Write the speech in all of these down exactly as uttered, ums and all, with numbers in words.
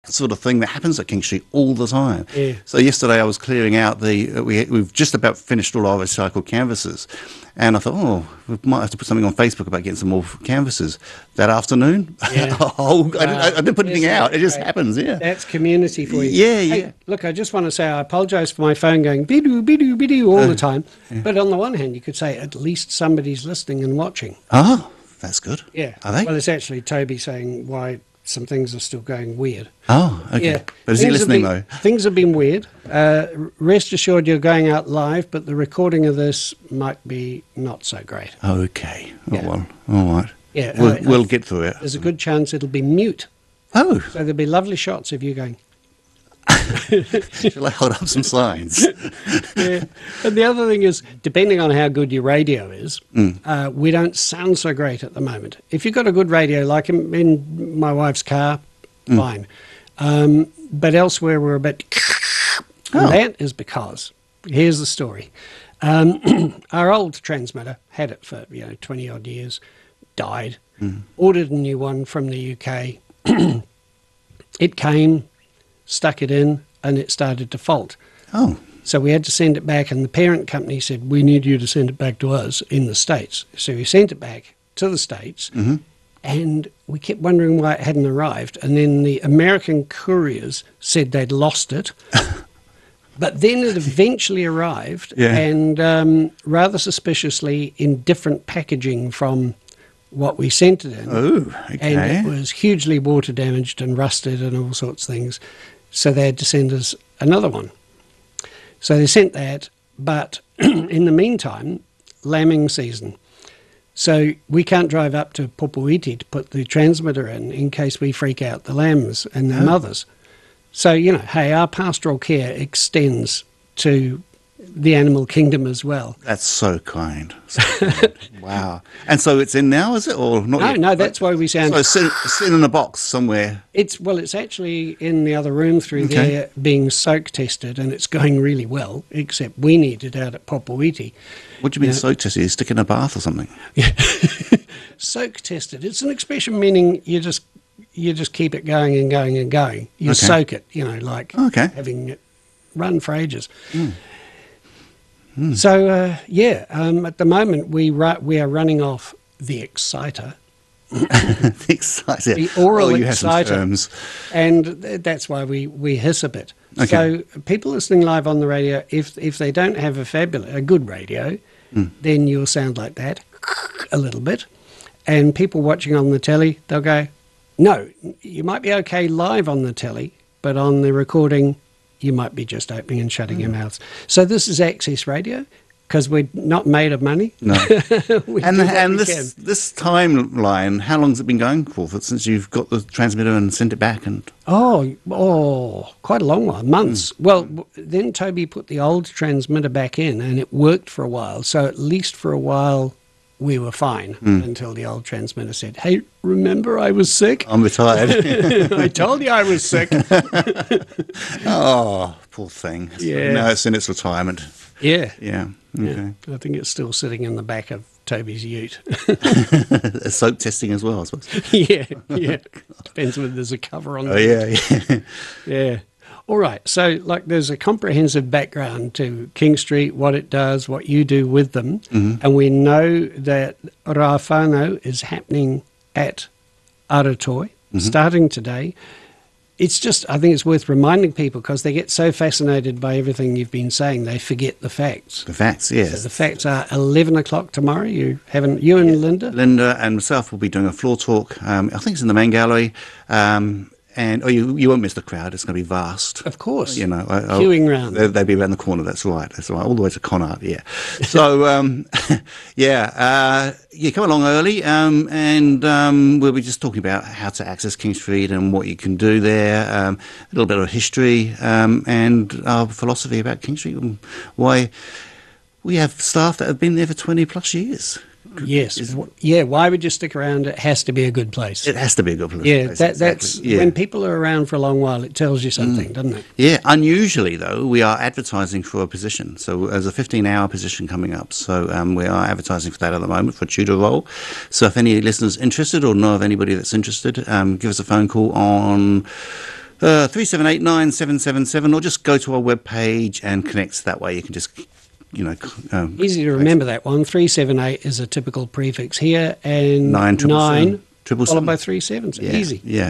sort of thing that happens at King Street all the time. Yeah. So yesterday I was clearing out the, uh, we, we've just about finished all our recycled canvases. And I thought, oh, we might have to put something on Facebook about getting some more canvases. That afternoon, Yeah. oh, I, didn't, I didn't put anything out. It just great? happens, yeah. That's community for you. Yeah, Hey, yeah. look, I just want to say I apologise for my phone going bidoo, bidoo, bidoo all the time. Yeah. But on the one hand, you could say at least somebody's listening and watching. Oh, that's good. Yeah. Are they? Well, it's actually Toby saying why some things are still going weird. Oh, okay. Yeah. But is he Things have listening, been- though? Things have been weird. Uh, rest assured you're going out live, but the recording of this might be not so great. Okay. Oh, Yeah. well, all right. Yeah, We'll, uh, we'll uh, get through it. There's a good chance it'll be mute. Oh, So there'll be lovely shots of you going, shall I hold up some signs? yeah. And the other thing is, depending on how good your radio is, Mm. uh, we don't sound so great at the moment. If you've got a good radio, like in, in my wife's car, Mm. fine. Um, but elsewhere, we're a bit. Oh. And that is because, here's the story. Um, our old transmitter, had it for, you know, twenty odd years, died, Mm. ordered a new one from the U K. It came, stuck it in, and it started to fault. Oh, So we had to send it back, and the parent company said, we need you to send it back to us in the States. So we sent it back to the States, mm-hmm. and we kept wondering why it hadn't arrived. And then the American couriers said they'd lost it. But then it eventually arrived, Yeah. and um, rather suspiciously in different packaging from what we sent it in. Oh, okay. And it was hugely water damaged and rusted and all sorts of things. So they had to send us another one. So they sent that, but in the meantime, lambing season. So we can't drive up to Popoiti to put the transmitter in in case we freak out the lambs and their Oh. mothers. So, you know, hey, our pastoral care extends to the animal kingdom as well. That's so kind. So kind. Wow. And so it's in now, is it? Or not No, yet? no, that's why we sound... So it's in, it's in a box somewhere. It's well, it's actually in the other room through Okay. there being soak tested, and it's going really well. Except we need it out at Popoiti. What do you mean Yeah. soak tested? You stick it in a bath or something? Soak tested. It's an expression meaning you just you just keep it going and going and going. You Okay. soak it, you know, like Okay. having it run for ages. So uh, yeah, um, at the moment we ru- we are running off the exciter. Excited. The oral oh, you have some exciter. terms. And th- that's why we, we hiss a bit. Okay. So people listening live on the radio, if if they don't have a fabulous, a good radio, Mm. then you'll sound like that a little bit. And people watching on the telly, they'll go, no, you might be okay live on the telly, but on the recording, you might be just opening and shutting Mm. your mouths. So this is access radio because we're not made of money. No. We and do what and we this can. this timeline, how long has it been going for, for since you've got the transmitter and sent it back? And Oh, oh, quite a long while, months. Well, w- then Toby put the old transmitter back in, and it worked for a while. So at least for a while, we were fine until the old transmitter said, "Hey, remember I was sick? I'm retired. I told you I was sick." Oh, poor thing. Yeah. Now it's in its retirement. Yeah, Yeah. Okay. yeah. I think it's still sitting in the back of Toby's ute. Soap testing as well, I suppose. yeah, yeah. Depends whether there's a cover on. Oh the yeah, yeah. Yeah. All right. So, like, there's a comprehensive background to King Street, what it does, what you do with them. Mhm. And we know that Rāwhānau is happening at Aratoi, starting today. It's just, I think it's worth reminding people because they get so fascinated by everything you've been saying, they forget the facts. The facts, yes. So the facts are eleven o'clock tomorrow. You haven't, you and Linda? Linda and myself will be doing a floor talk. Um, I think it's in the main gallery. Um, and oh, you you won't miss the crowd. It's going to be vast. Of course. You know, I, I'll- Queuing round. They, they'll be around the corner. That's right. That's right. All the way to Connaught. Yeah. So um, yeah, uh, yeah. Come along early, um, and um, we'll be just talking about how to access King Street and what you can do there. Um, a little bit of history um, and our philosophy about King Street and why we have staff that have been there for twenty plus years. Yes. Is- W- Yeah. Why would you stick around? It has to be a good place. It has to be a good place. Yeah, that, exactly. that's Yeah. when people are around for a long while, it tells you something, doesn't it? Yeah, unusually though, we are advertising for a position. So there's a fifteen hour position coming up. So um, we are advertising for that at the moment, for a tutor role. So if any listeners interested or know of anybody that's interested, um, give us a phone call on Uh, three seven eight nine seven seven seven, or just go to our webpage and connect that way. You can just, you know... Um, Easy to remember that one. three seven eight is a typical prefix here, and Nine, triple nine seven, triple followed seven. by three sevens. Yeah, Easy. yeah.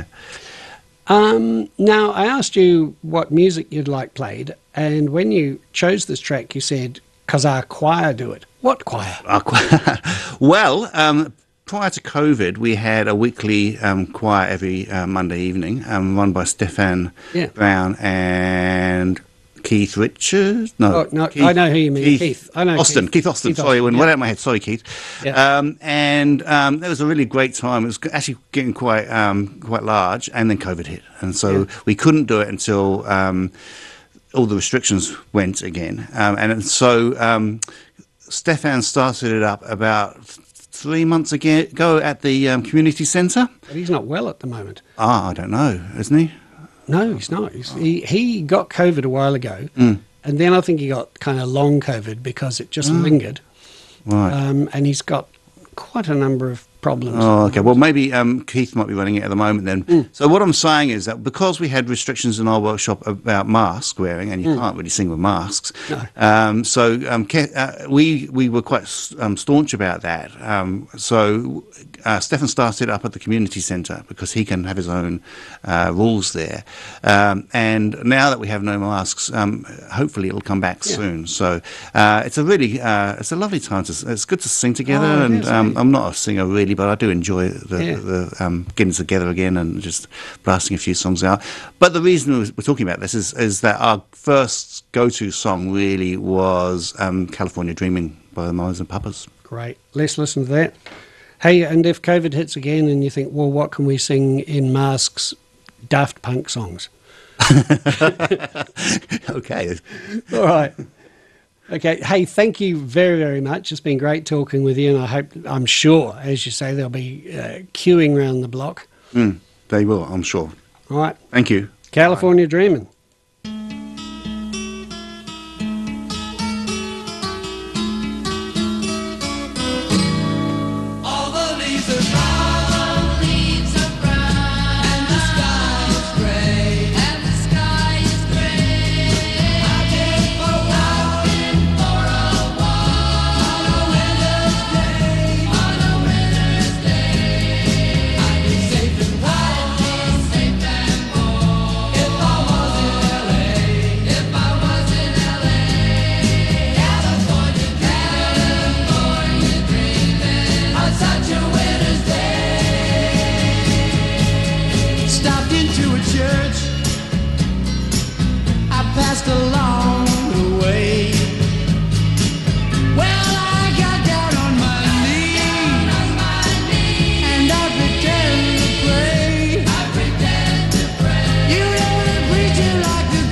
Um, now, I asked you what music you'd like played, and when you chose this track, you said, because our choir do it. What choir? Our choir. Well, um, prior to COVID, we had a weekly um, choir every uh, Monday evening, um, run by Stefan Yeah. Brown and Keith Richards. No, Oh, no, Keith, I know who you mean. Keith. I know Austin. Keith. Keith Austin. Keith Sorry, Austin, when yeah. went out of my head. Sorry, Keith. Yeah. Um, and um, it was a really great time. It was actually getting quite um, quite large, and then COVID hit, and so Yeah. we couldn't do it until um, all the restrictions went again. Um, and so um, Stefan started it up about three months ago at the um, community centre. But he's not well at the moment. Ah, I don't know, isn't he? No, he's not. He's, he, he got COVID a while ago, Mm. and then I think he got kind of long COVID because it just lingered. Right. Um, and he's got quite a number of problems. Oh, okay. Well, maybe um, Keith might be running it at the moment then. Mm. So what I'm saying is that because we had restrictions in our workshop about mask wearing, and you Mm. can't really sing with masks, No. um, so um, Ke- uh, we we were quite um, staunch about that. Um, so uh, Stefan started up at the community centre because he can have his own uh, rules there. Um, and now that we have no masks, um, hopefully it'll come back Yeah. soon. So uh, it's a really uh, it's a lovely time to. It's good to sing together, Oh, it and is, um, eh? I'm not a singer really, but I do enjoy the, Yeah. the um, getting together again and just blasting a few songs out. But the reason we're talking about this is, is that our first go-to song really was um, California Dreaming by the Mamas and Papas. Great. Let's listen to that. Hey, and if COVID hits again and you think, well, what can we sing in masks? Daft Punk songs. Okay. All right. Okay. Hey, thank you very, very much. It's been great talking with you, and I hope, I'm sure, as you say, they'll be uh, queuing round the block. Mm, they will, I'm sure. All right. Thank you. California Dreaming. All the leaves are brown, leaves are brown, and the sky is gray, and the sky is gray. I've been for a walk, been for a walk on a winter's day, on a winter's day. I'd be safe and warm, I'd be safe and warm if I was in L A, if I was in L A. California, California dreaming on such a winter's day. Stopped into a church, I passed along the way. Well, I got down on my knees, and I pretend to pray. I pretend to pray. You know the preacher like the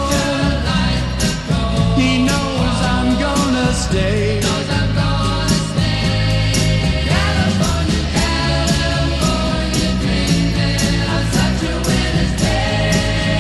cold. He knows I'm gonna stay. Knows I'm gonna stay. California, California dreaming on such a winter's day.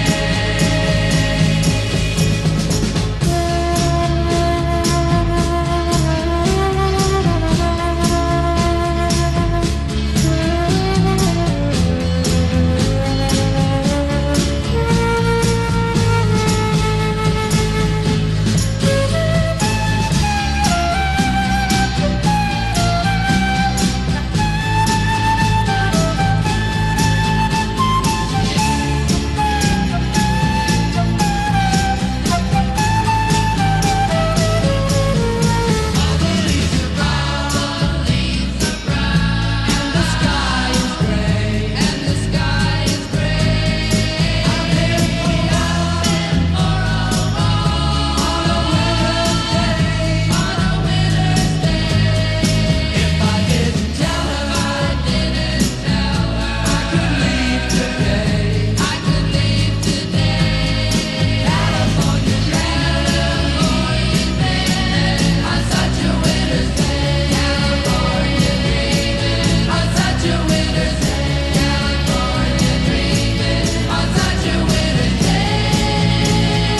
And the sky is gray, and the sky is gray. I've been for a walk on a winter's day, on a winter's day. If I didn't tell her, I didn't tell her, I could leave today, I could leave today. California, California dreaming on such a winter's day. California dreaming on such a winter's day. California dreaming on such a winter's day.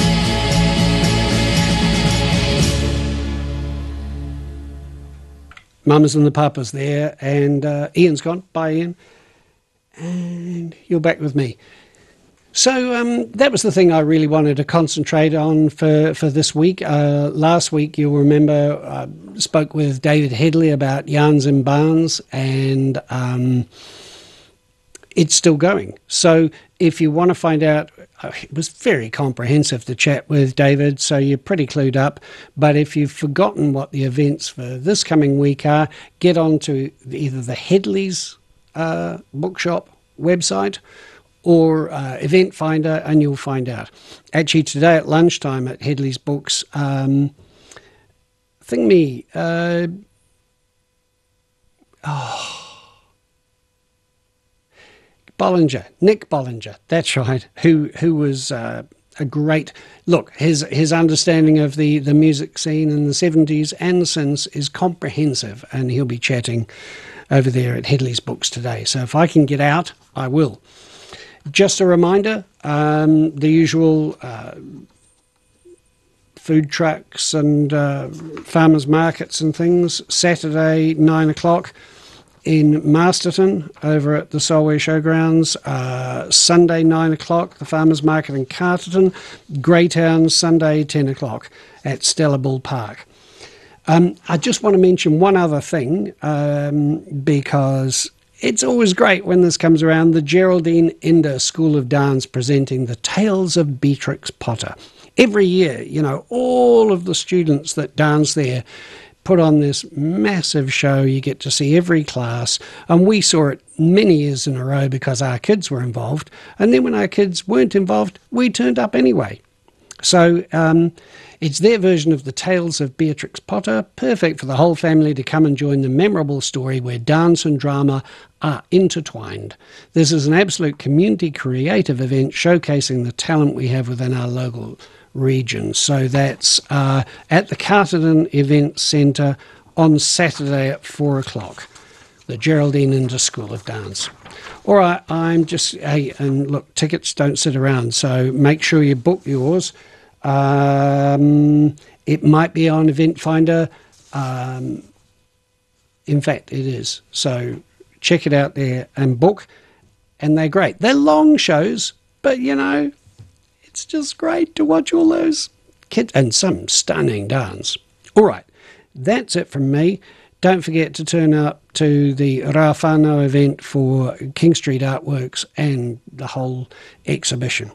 Mamas and the Papas there, and uh, Ian's gone. Bye, Ian. And you're back with me. So um, that was the thing I really wanted to concentrate on for, for this week. Uh, last week, you'll remember, I spoke with David Headley about Yarns and Barns, and um, it's still going. So if you want to find out, uh, it was very comprehensive to chat with David, so you're pretty clued up. But if you've forgotten what the events for this coming week are, get on to either the Headley's uh, bookshop website or uh, Event Finder, and you'll find out. Actually, today at lunchtime at Headley's Books, um, thing me, uh, oh, Bollinger, Nick Bollinger, that's right, who who was uh, a great, look, his his understanding of the, the music scene in the seventies and since is comprehensive, and he'll be chatting over there at Headley's Books today. So if I can get out, I will. Just a reminder, um, the usual uh, food trucks and uh, farmers markets and things, Saturday, nine o'clock in Masterton over at the Solway Showgrounds, uh, Sunday, nine o'clock, the farmers market in Carterton, Greytown, Sunday, ten o'clock at Stella Bull Park. Um, I just want to mention one other thing, um, because it's always great when this comes around. The Geraldine Ender School of Dance presenting the Tales of Beatrix Potter. Every year, you know, all of the students that dance there put on this massive show. You get to see every class, and we saw it many years in a row because our kids were involved. And then when our kids weren't involved, we turned up anyway. So um, it's their version of the Tales of Beatrix Potter, perfect for the whole family to come and join the memorable story where dance and drama are intertwined. This is an absolute community creative event showcasing the talent we have within our local region. So that's uh, at the Carterton Event Centre on Saturday at four o'clock, the Geraldine Ender School of Dance. All right, I'm just, hey, and look, tickets don't sit around, so make sure you book yours. Um, it might be on Event Finder. Um, in fact, it is. So check it out there and book, and they're great. They're long shows, but, you know, it's just great to watch all those kids and some stunning dance. All right, that's it from me. Don't forget to turn up to the Rafano event for King Street Artworks and the whole exhibition.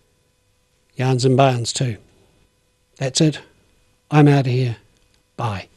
Yarns and Barns too. That's it. I'm out of here. Bye.